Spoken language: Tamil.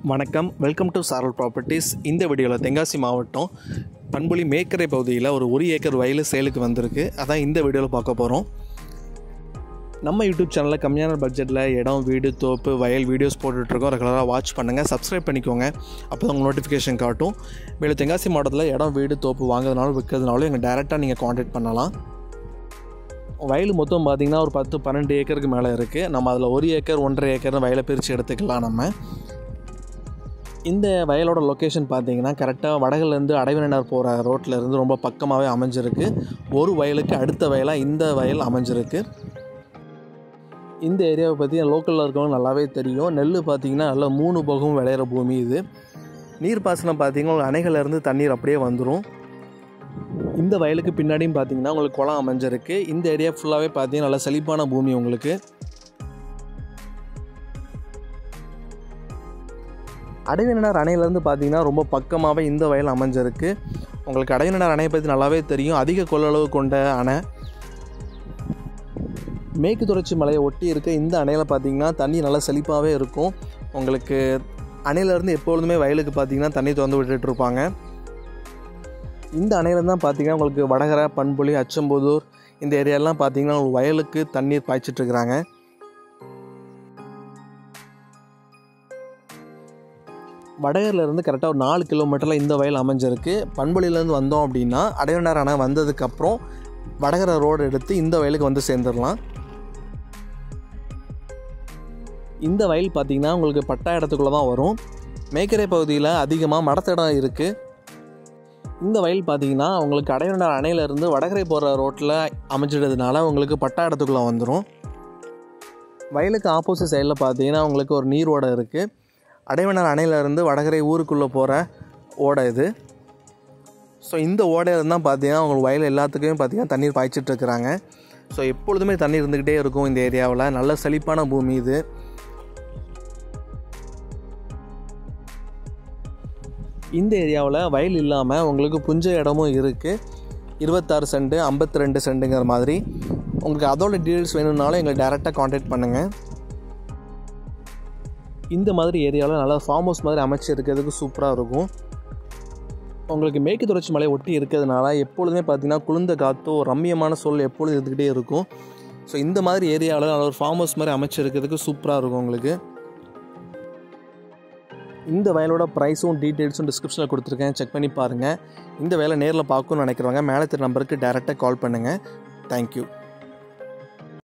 வணக்கம், வெல்கம் டு சாரல் ப்ராப்பர்ட்டிஸ். இந்த வீடியோவில் தென்காசி மாவட்டம் பண்புலி மேக்கரை பகுதியில் ஒரு 1 ஏக்கர் வயல் சேலுக்கு வந்திருக்கு. அதான் இந்த வீடியோவில் பார்க்க போகிறோம். நம்ம யூடியூப் சேனலில் கம்மியான பட்ஜெட்டில் இடம், வீடு, தோப்பு, வயல் வீடியோஸ் போட்டுட்ருக்கோம். ரெகுலராக வாட்ச் பண்ணுங்கள், சப்ஸ்கிரைப் பண்ணிக்கோங்க. அப்போ தான் உங்கள் நோட்டிஃபிகேஷன் காட்டும். மேலும் தென்காசி மாவட்டத்தில் இடம், வீடு, தோப்பு வாங்குறதுனாலும் விற்கிறதுனாலும் எங்கள் டேரெக்டாக நீங்கள் காண்டாக்ட் பண்ணலாம். வயல் மொத்தம் பார்த்திங்கன்னா ஒரு 10-12 ஏக்கருக்கு மேலே இருக்குது. நம்ம அதில் 1 ஏக்கர் 1.5 ஏக்கர்னு வயலை பிரித்து எடுத்துக்கலாம். நம்ம இந்த வயலோட லொக்கேஷன் பார்த்திங்கன்னா கரெக்டாக வடகிலேருந்து அடைவினர் போகிற ரோட்டிலேருந்து ரொம்ப பக்கமாகவே அமைஞ்சிருக்கு. ஒரு வயலுக்கு அடுத்த வயலாக இந்த வயல் அமைஞ்சிருக்கு. இந்த ஏரியாவை பற்றி லோக்கலில் இருக்கவங்க நல்லாவே தெரியும். நெல் பார்த்திங்கன்னா நல்லா 3 போகமும் விளையிற பூமி இது. நீர்ப்பாசனம் பார்த்திங்கன்னா அணைகள்லேருந்து தண்ணீர் அப்படியே வந்துடும். இந்த வயலுக்கு பின்னாடியும் பார்த்திங்கன்னா உங்களுக்கு குளம் அமைஞ்சிருக்கு. இந்த ஏரியா ஃபுல்லாகவே பார்த்திங்கன்னா நல்லா செழிப்பான பூமி. உங்களுக்கு அடைவினர் அணையிலேருந்து பார்த்திங்கன்னா ரொம்ப பக்கமாகவே இந்த வயல் அமைஞ்சிருக்கு. உங்களுக்கு அடைவினர் அணையை பற்றி நல்லாவே தெரியும். அதிக கொள்ளளவு கொண்ட அணை. மேற்கு தொடர்ச்சி மலையை ஒட்டி இருக்க இந்த அணையில் பார்த்திங்கன்னா தண்ணி நல்லா செழிப்பாகவே இருக்கும். உங்களுக்கு அணையிலேருந்து எப்பொழுதுமே வயலுக்கு பார்த்திங்கன்னா தண்ணி திறந்து விட்டுட்ருப்பாங்க. இந்த அணையிலேருந்து தான் பார்த்திங்கன்னா உங்களுக்கு வடகரை, பண்புலி, அச்சம்புதூர் இந்த ஏரியாலாம் பார்த்திங்கன்னா வயலுக்கு தண்ணீர் பாய்ச்சிட்ருக்குறாங்க. வடகரிலேருந்து கரெக்டாக ஒரு 4 கிலோமீட்டரில் இந்த வயல் அமைஞ்சிருக்கு. பண்புலியிலேருந்து வந்தோம் அப்படின்னா அடைவினர் அணை வந்ததுக்கப்புறம் வடகரை ரோடு எடுத்து இந்த வயலுக்கு வந்து சேர்ந்துடலாம். இந்த வயல் பார்த்திங்கன்னா உங்களுக்கு பட்டா இடத்துக்குள்ளே தான் வரும். மேக்கரை பகுதியில் அதிகமாக மடத்திடம் இருக்குது. இந்த வயல் பார்த்திங்கன்னா உங்களுக்கு அடைவினர் அணையிலேருந்து வடகரை போகிற ரோட்டில் அமைஞ்சிடுறதுனால உங்களுக்கு பட்டா இடத்துக்குள்ளே வந்துடும். வயலுக்கு ஆப்போசிட் சைடில் பார்த்திங்கன்னா உங்களுக்கு ஒரு நீர் ஓடை இருக்குது. அடைவினர் அணையிலேருந்து வடகரை ஊருக்குள்ளே போகிற ஓடை இது. ஸோ இந்த ஓடையில் தான் பார்த்திங்கன்னா உங்களுக்கு வயல் எல்லாத்துக்குமே பார்த்திங்கன்னா தண்ணீர் பாய்ச்சிட்ருக்குறாங்க. ஸோ எப்பொழுதுமே தண்ணி இருந்துக்கிட்டே இருக்கும் இந்த ஏரியாவில். நல்ல செழிப்பான பூமி இது. இந்த ஏரியாவில் வயல் இல்லாமல் உங்களுக்கு புஞ்ச இடமும் இருக்குது. 26 சென்ட் 52 சென்ட்டுங்கிற மாதிரி. உங்களுக்கு அதோட டீட்டெயில்ஸ் வேணும்னாலும் எங்களை டேரெக்டாக காண்டாக்ட் பண்ணுங்கள். இந்த மாதிரி ஏரியாவில் நல்லா ஃபார்ம் ஹவுஸ் மாதிரி அமைச்சு இருக்கிறதுக்கு சூப்பராக இருக்கும். உங்களுக்கு மேற்கு தொடர்ச்சி மலை ஒட்டி இருக்கிறதுனால எப்பொழுதுமே பார்த்திங்கன்னா குளிர்ந்த காற்றோ ரம்மியமான சூழல் எப்பொழுதும் இருந்துக்கிட்டே இருக்கும். ஸோ இந்த மாதிரி ஏரியாவில் நல்ல ஒரு ஃபார்ம் ஹவுஸ் மாதிரி அமைச்சு இருக்கிறதுக்கு சூப்பராக இருக்கும் உங்களுக்கு. இந்த வயலோட ப்ரைஸும் டீட்டெயில்ஸும் டிஸ்கிரிப்ஷனில் கொடுத்துருக்கேன், செக் பண்ணி பாருங்கள். இந்த வேலை நேரில் பார்க்கணும்னு நினைக்கிறவங்க மேலே தெரிய நம்பருக்கு டேரெக்டாக கால் பண்ணுங்கள். தேங்க்யூ.